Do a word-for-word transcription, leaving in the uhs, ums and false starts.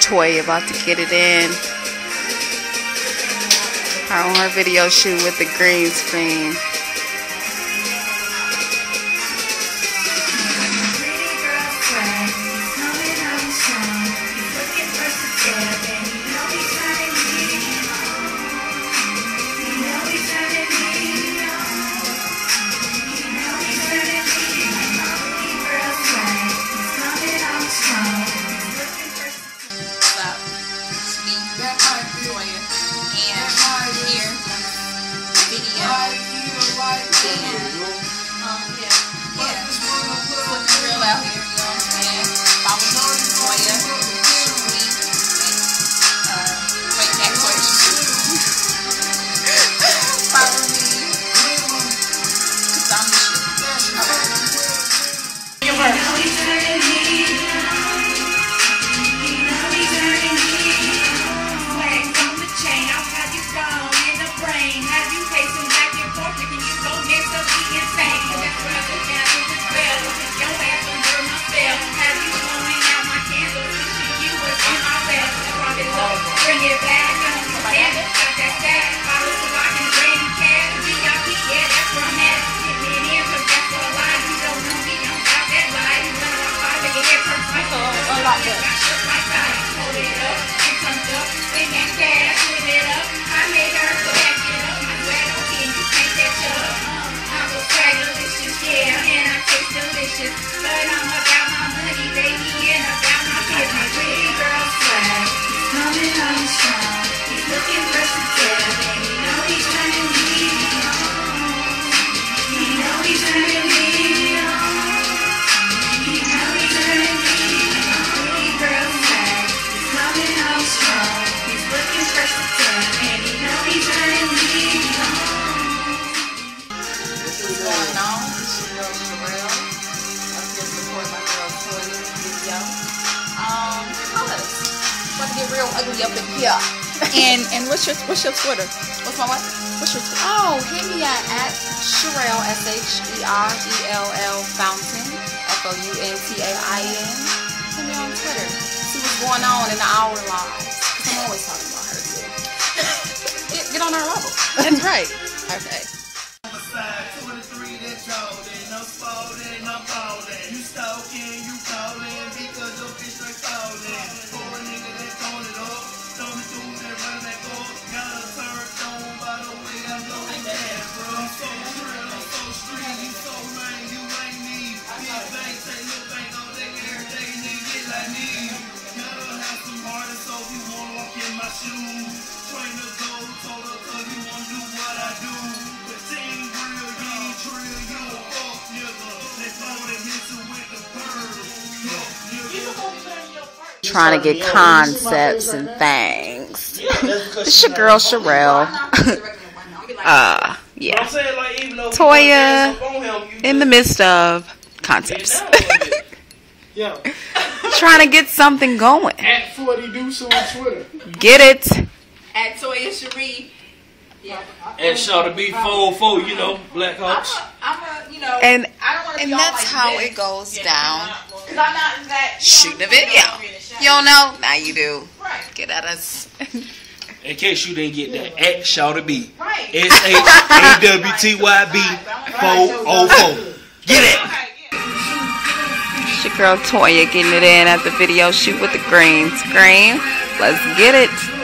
Toya about to get it in. Her on her video shoot with the green screen. Real ugly up in here. and and what's your what's your Twitter? What's my what? What's your Twitter? Oh, hit me at at Sherelle S H E R E L L Fountain F O U N T A I N. Hit me on Twitter. See what's going on in our lives. I'm always talking about her too. get, get on our level. That's right. Okay. You stalking, you calling because your bitch straight falling. For a nigga that throwing it up, throwing through that run that go. Got a turn on by the way I know that, bro. I'm so real, I'm so street, you so lame, you ain't me. Big bang, take little bang on that every day, nigga get like me. Gotta have some heart and soul, you wanna walk in my shoes. Train to go, told her cause you wanna do what I do. But team real, you ain't trill, you a fuck nigga. Let's go and hit you with the bird. Trying to get concepts and things. It's your girl Sherelle. uh, yeah. Toya in the midst of concepts. Trying to get something going. At forty do so on Twitter. Get it. At Toya Cherie. Yeah. And shout to be four four, you know, Black Hawks. I'm a, I'm a, you know, And I don't want to and be all that's like how this. it goes down. Cause I'm not in that. Shooting a video. You don't know? Now you do. Right. Get at us. In case you didn't get that, at shout to be Right. S H A W T Y B four oh four. Get it. It's your girl Toya getting it in at the video shoot with the green screen. Let's get it.